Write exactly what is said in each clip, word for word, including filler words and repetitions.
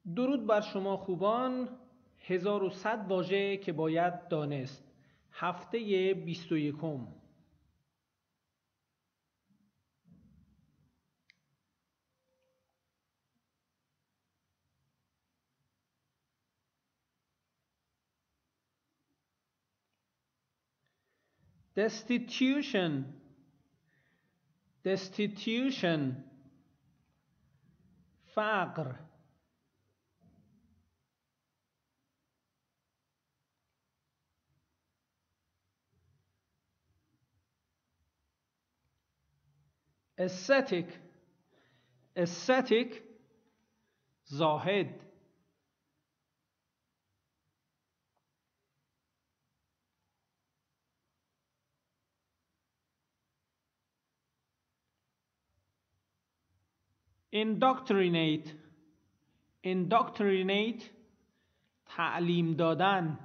درود بر شما خوبان. هزار و صد واژه که باید دانست. هفته بیست و یکم. destitution destitution فقر. aesthetic aesthetic زاهد. indoctrinate indoctrinate تعلیم دادن.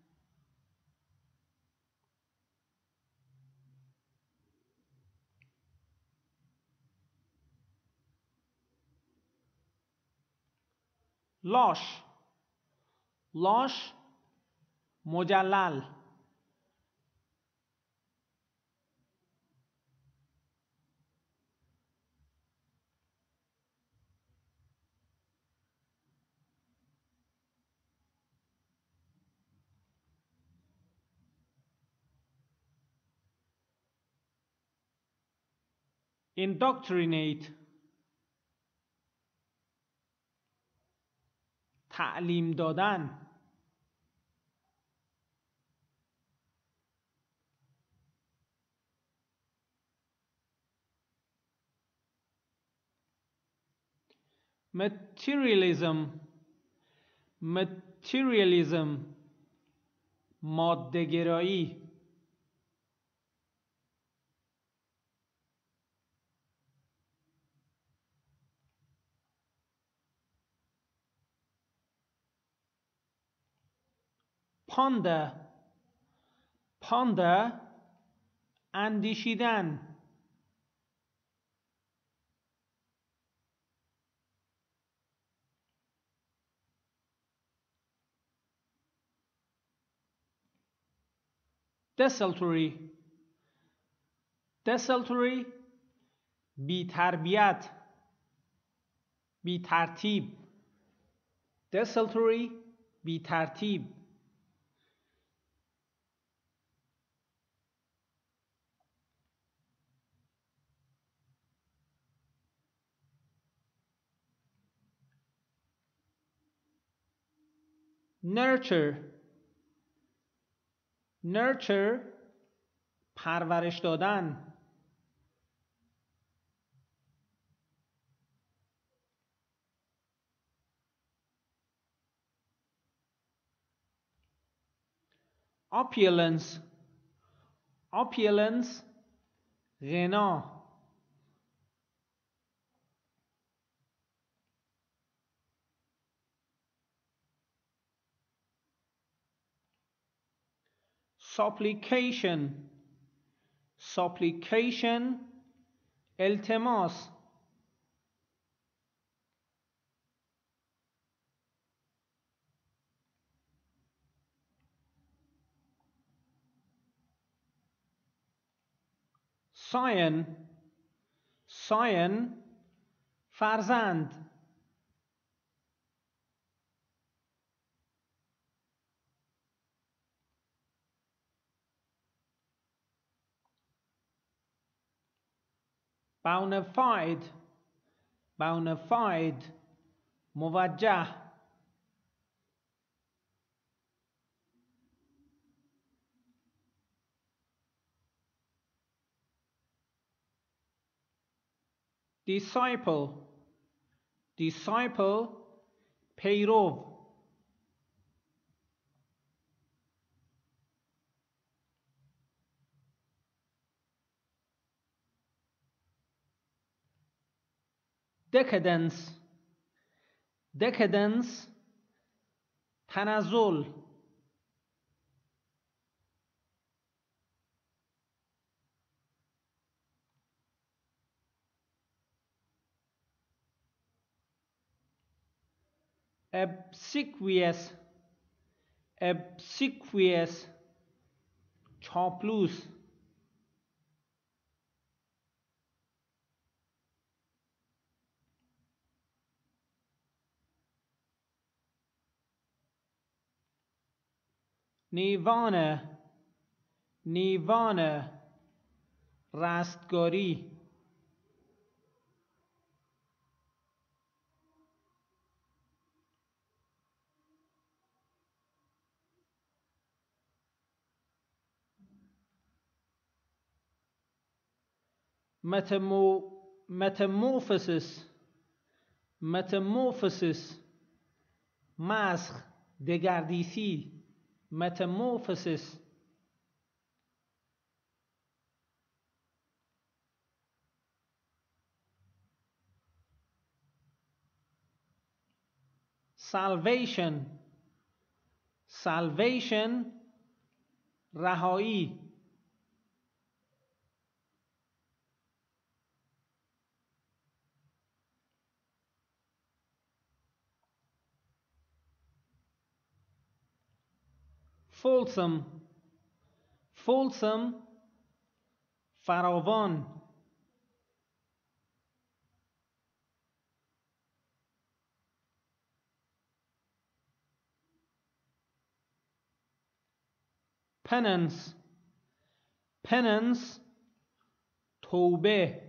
لاش لاش مجلل. indoctrinate تعلیم دادن. materialism materialism ماده‌گرایی. ponder ponder اندیشیدن. desultory desultory بی تربیت، بی ترتیب. desultory بی ترتیب. nurture nurture پرورش دادن. opulence opulence غنا. supplication supplication التماس. scion scion فرزند. bounfied bounfied موجه. disciple disciple پیرو. decadence decadence تنزل. obsequious obsequious چاپلوس نیوانه نیوانه رستگاری متمو metamorphosis metamorphosis مسخ دگردیسی metamorphosis salvation salvation رهایی fulsome fulsome فراوان penance penance توبه